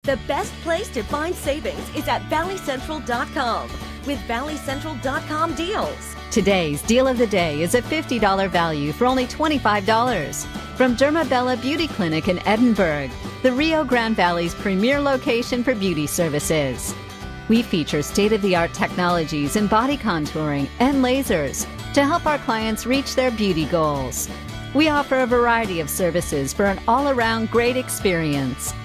The best place to find savings is at valleycentral.com with valleycentral.com deals. Today's deal of the day is a $50 value for only $25 from Derma Bella Beauty Clinic in Edinburgh, the Rio Grande Valley's premier location for beauty services. We feature state-of-the-art technologies in body contouring and lasers to help our clients reach their beauty goals. We offer a variety of services for an all-around great experience.